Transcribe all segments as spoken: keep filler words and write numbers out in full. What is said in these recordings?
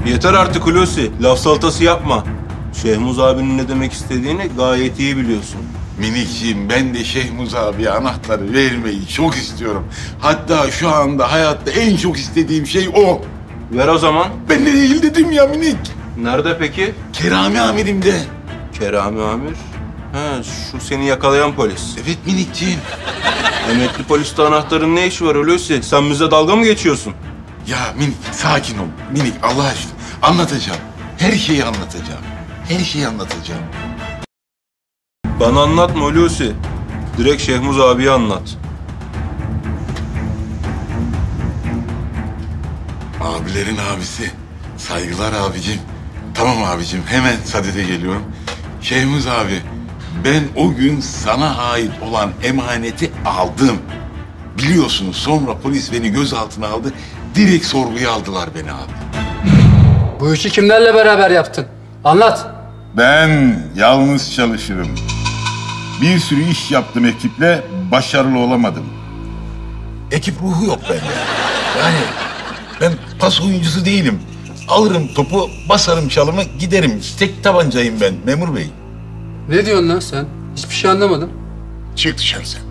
Yeter artık Hulusi. Laf salatası yapma. Şehmuz abinin ne demek istediğini gayet iyi biliyorsun. Minikciğim, ben de Şehmuz abiye anahtarı vermeyi çok istiyorum. Hatta şu anda hayatta en çok istediğim şey o. Ver o zaman. Ben de değil dedim ya minik. Nerede peki? Kerami amirimde. Kerami amir? He, şu seni yakalayan polis. Evet minikciğim. Emekli poliste anahtarın ne işi var Hulusi? Sen bize dalga mı geçiyorsun? Ya minik, sakin ol. Minik, Allah aşkına. Anlatacağım. Her şeyi anlatacağım. Her şeyi anlatacağım. Bana anlatma Hulusi. Direkt Şehmuz abiye anlat. Abilerin abisi. Saygılar abicim. Tamam abicim, hemen sadede geliyorum. Şehmuz abi, ben o gün sana ait olan emaneti aldım. Biliyorsunuz, sonra polis beni gözaltına aldı. Direkt sorguya aldılar beni abi. Bu işi kimlerle beraber yaptın? Anlat. Ben yalnız çalışırım. Bir sürü iş yaptım ekiple, başarılı olamadım. Ekip ruhu yok bende. Yani ben pas oyuncusu değilim. Alırım topu, basarım çalımı, giderim. Tek tabancayım ben memur bey. Ne diyorsun lan sen? Hiçbir şey anlamadım. Çık dışarı sen.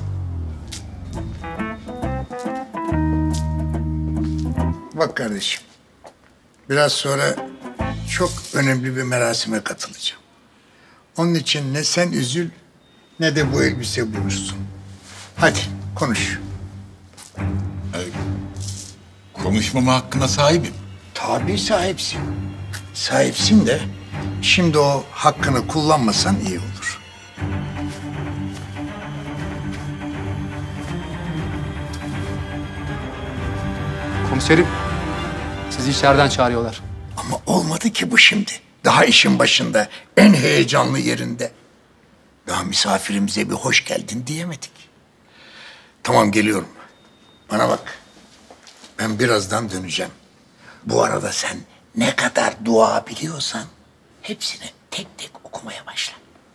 Bak kardeşim, biraz sonra çok önemli bir merasime katılacağım. Onun için ne sen üzül ne de bu elbise bulursun. Hadi konuş. Ee, konuşmama hakkına sahibim. Tabii sahipsin. Sahipsin de şimdi o hakkını kullanmasan iyi olur. Komiserim, sizi içeriden çağırıyorlar. Ama olmadı ki bu şimdi. Daha işin başında, en heyecanlı yerinde. Daha misafirimize bir hoş geldin diyemedik. Tamam, geliyorum. Bana bak, ben birazdan döneceğim. Bu arada sen ne kadar dua biliyorsan hepsini tek tek okumaya başla.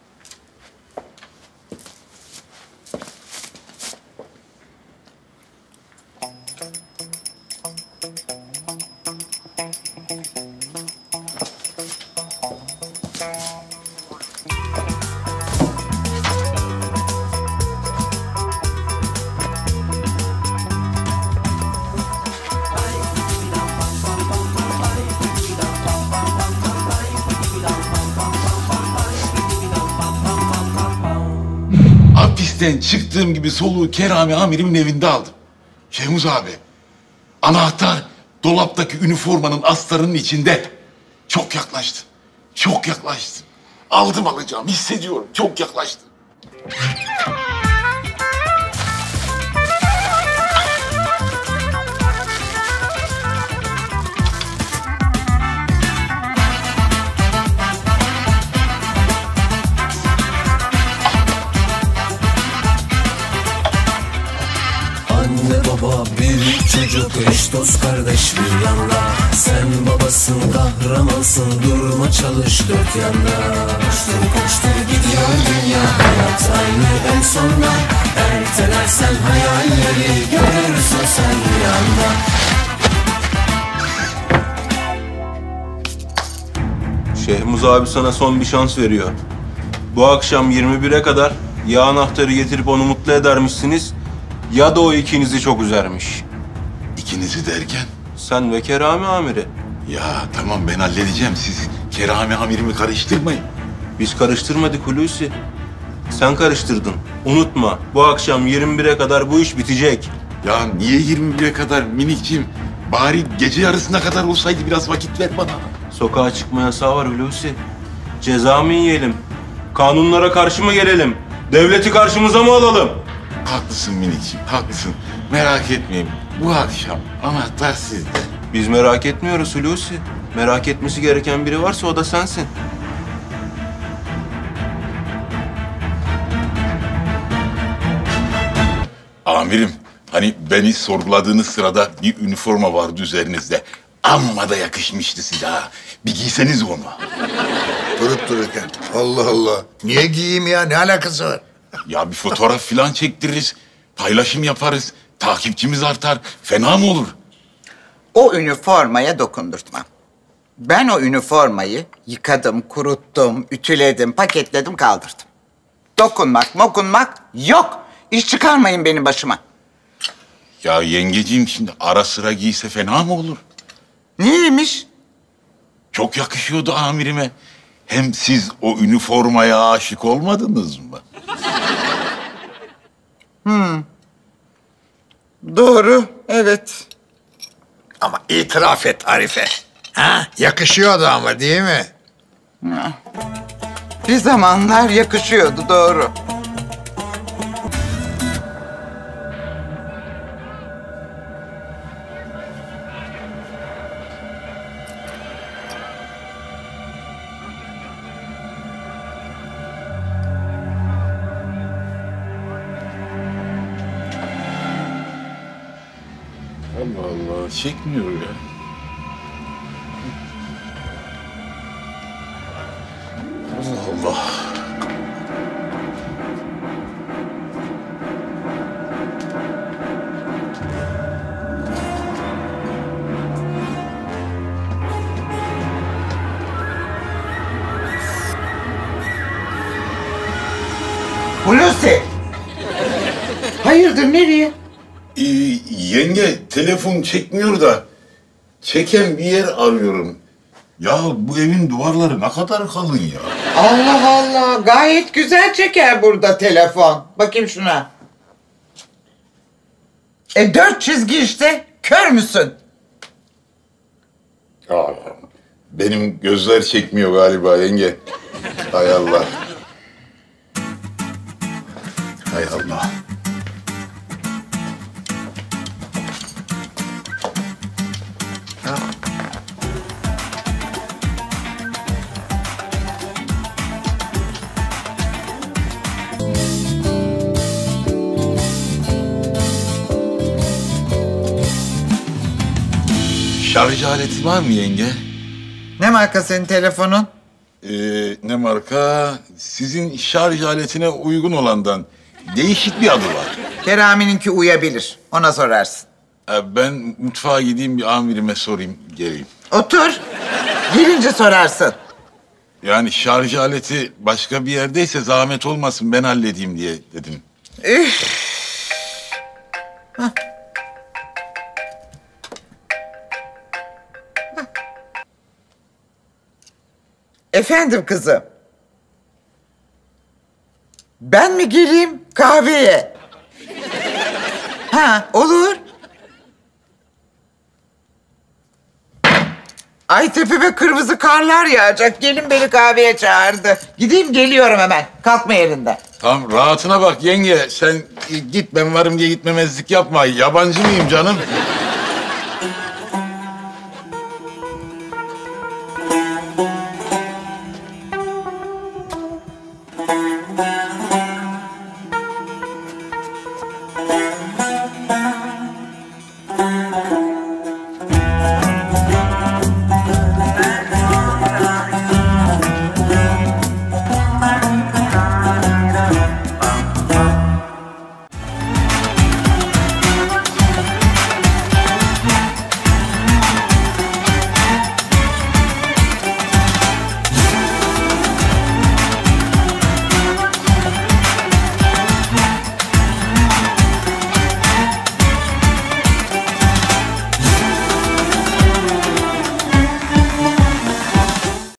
Hapisten çıktığım gibi soluğu Kerami amirimin evinde aldım. Şehmuz abi, anahtar dolaptaki üniformanın astarının içinde. Çok yaklaştım, çok yaklaştım. Aldım alacağım, hissediyorum, çok yaklaştım. Anne baba bir çocuk, eş dost kardeş bir yanda. Sen babasın, kahramansın, durma çalış dört yanda. Koştur koştur gidiyor dünya, hayat aynı en sonda. Ertelersen hayalleri görürsün sen rüyanda. Şehmuz abi sana son bir şans veriyor. Bu akşam yirmi bire kadar ya anahtarı getirip onu mutlu edermişsiniz ya da o ikinizi çok üzermiş. İkinizi derken? Sen ve Kerami amiri. Ya tamam, ben halledeceğim. Siz Kerami amirimi karıştırmayın. Biz karıştırmadık Hulusi. Sen karıştırdın. Unutma, bu akşam yirmi bire kadar bu iş bitecek. Ya niye yirmi bire kadar minikciğim? Bari gece yarısına kadar olsaydı, biraz vakit ver bana. Sokağa çıkma yasağı var Hulusi. Ceza mı yiyelim? Kanunlara karşı mı gelelim? Devleti karşımıza mı alalım? Haklısın minikciğim, haklısın. Merak etmeyin, bu akşam anahtar sizde. Biz merak etmiyoruz Hulusi. Merak etmesi gereken biri varsa o da sensin. Amirim, hani beni sorguladığınız sırada bir üniforma vardı üzerinizde. Amma da yakışmıştı size ha. Bir giyseniz onu. Durup dururken. Allah Allah. Niye giyeyim ya? Ne alakası var? Ya bir fotoğraf falan çektiririz. Paylaşım yaparız. Takipçimiz artar. Fena mı olur? O üniformaya dokundurtmam. Ben o üniformayı yıkadım, kuruttum, ütüledim, paketledim, kaldırdım. Dokunmak, mokunmak yok. İş çıkarmayın benim başıma. Ya yengeciğim şimdi ara sıra giyse fena mı olur? Niyeymiş? Çok yakışıyordu amirime. Hem siz o üniformaya aşık olmadınız mı? Doğru, evet. Ama itiraf et Arife. Ha? Yakışıyordu ama değil mi? Bir zamanlar yakışıyordu, doğru. Allah Allah, çekmiyor ya. Allah Allah. Hulusi! Hayırdır, nereye? Ee, yenge telefon çekmiyor da çeken bir yer arıyorum. Ya bu evin duvarları ne kadar kalın ya. Allah Allah, gayet güzel çeker burada telefon. Bakayım şuna. E dört çizgi işte, kör müsün? Aa, benim gözler çekmiyor galiba yenge. Hay Allah. Hay Allah. Şarj aleti var mı yenge? Ne marka senin telefonun? Ee, ne marka? Sizin şarj aletine uygun olandan. Değişik bir adı var. Kerami'ninki uyabilir, ona sorarsın. Ee, ben mutfağa gideyim bir amirime sorayım geleyim. Otur, gelince sorarsın. Yani şarj aleti başka bir yerdeyse zahmet olmasın ben halledeyim diye dedim. Üf. Hah. Efendim kızım. Ben mi geleyim kahveye? Ha, olur. Ay tepeme kırmızı karlar yağacak. Gelin beni kahveye çağırdı. Gideyim, geliyorum hemen. Kalkma yerinden. Tamam rahatına bak yenge. Sen git ben varım diye gitmemezlik yapma. Yabancı mıyım canım?